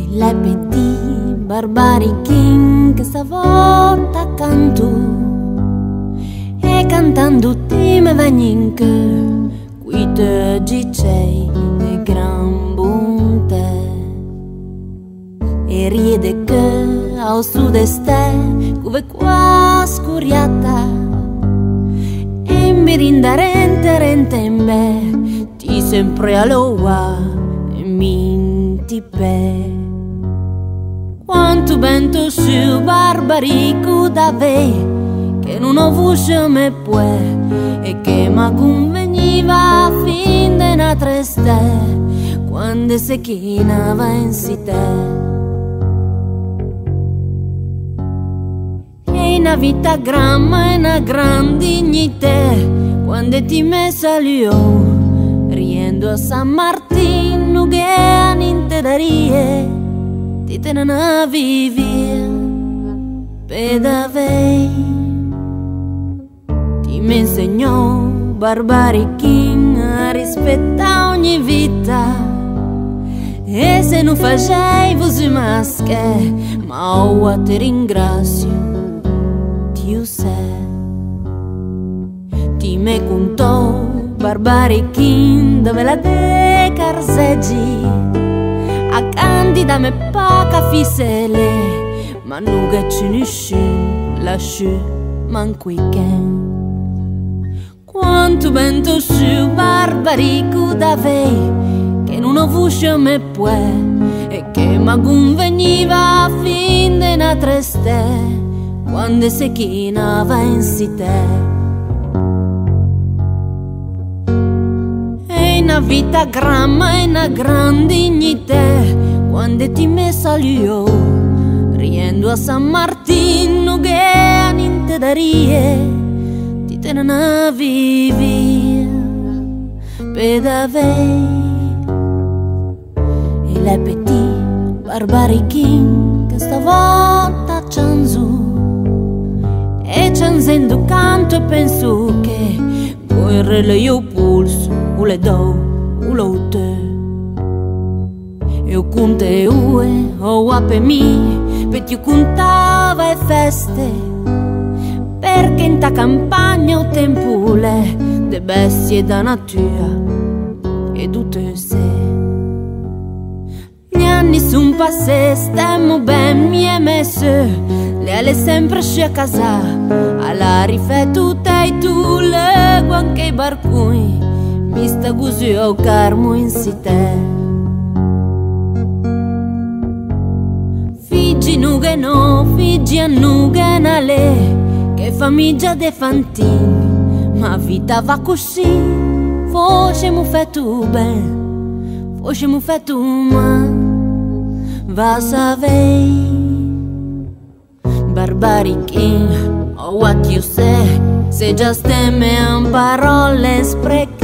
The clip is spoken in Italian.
Le petit barbarichin che stavolta canto e cantando ti me vegnin che qui te gicei de gran bonte e riede che al sud-est come qua scuriata e mi rindarente rentembe ti sempre aloha e minti pe quanto vento su barbarico da ve che non ho voce me pue e che ma conveniva fin de na triste quando se chinava in site e una vita gramma e una gran dignità quando ti me salió riendo a San Martino che a niente darie ti tenen a vivere per davvero ti mi insegnò barbarichin a rispettare ogni vita e se non facevo si masche ma ora ti ringrazio Dio sei ti me contò barbarichin dove la decarseggi a candida me poca fisele ma nuga ci nisci lasci manco i quanto vento su barbarico da vei che non ho voce me pue e che ma conveniva a fin de na triste quando se chinava in site una vita gramma e una gran dignità quando ti me salió riendo a San Martino che a niente darie ti tenen a vivere per davvero e le petit barbarichin che stavolta cianzu e cianzendo canto e penso che correre io pulso o le do o lo te eu conte ue o a per mi per ti contava e feste perché in ta campagna o tempule de bestie da natura e tutte se gli anni son passati stemmo ben mi è messo le alle sempre sci a casa alla riflettuta e tu le anche i barconi mi sta così o carmo in site figgi nughe no figgi a nughe nale che famiglia de fantin ma vita va così forse mu fatto ben forse mu fatto ma va savei barbarichin oh what you say se già stemme un parole sprecate